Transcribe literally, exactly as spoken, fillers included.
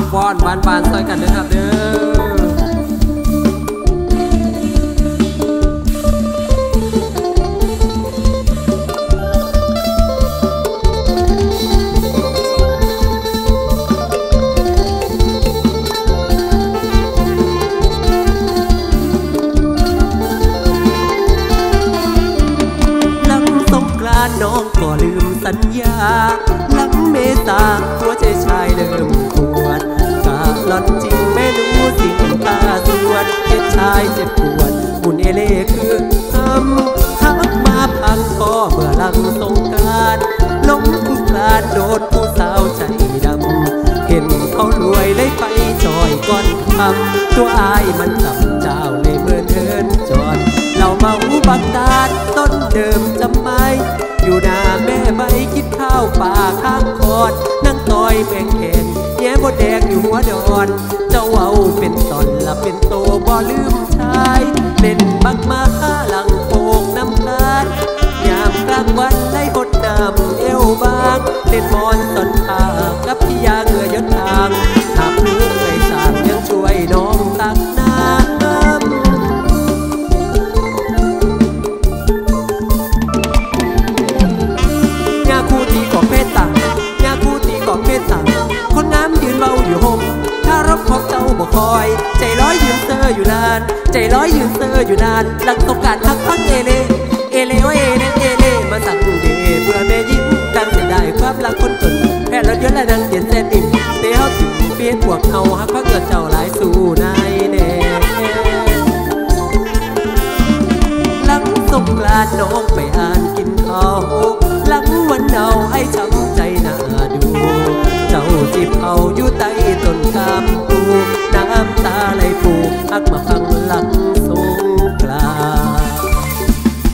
ป้อนบานบานซอยกันนะครับเด้อน้องก็ลืมสัญญาหลังเมษาหัวใจชายเริ่มปวดกาหล่อนจริงไม่รู้สิ่งตาสวดเจ็บชายเจ็บปวดบุญเอเล่คือทำทักมาพังคอเมื่อหลังสงกรานต์ล้มคุกคลานโดนผู้สาวใจดำเห็นเขารวยเลยไปจอยก้อนคำตัวอายมันต่ำเจ้าเลยเมื่อเดินจอดเราเมาบักดาดต้นเดิมจำไม่อยู่หน้าแม่ใบคิดข้าวป่าข้างคอดนั่งต่อยแมงแขนแย่บดแดงอยู่หัวดอนเจ้าเอาเป็นตอนละเป็นโตบ่ลืมชายเล่นบักมาหลังโป่งน้ำตาลยามกลางวันไล่หดน้ำเอวบางเล่นมอนตอนทากับพี่ยาเงือยดทางหากพื้นไม่สางยังช่วยน้องตักน้ำคนงามยืนเบาอยู่ห่มถ้ารบของเจ้าบ่คอยใจร้อยยืนเซออยู่นานใจร้อยยืนเซออยู่นานหลังต้องการพักพักเอเลเอเลโอเอเลเอเลมาสั่งดูเดเพื่อแม่ยิ้มดังเสียดายความรักคนจนแพ้รถยนต์และดังเตียนแซนอิ่มเตี้ยวถึงเปลี่ยนพวกเขาฮักพักเกิดเจ้าหลายสู่นายแน่หลังสงกรานต์น้องไปอ่านกินข้าวหลังวันเอาให้ช้ำใจน่าดูเจ้าจีบเอาอยู่ใต้ต้นกามปูน้ำตา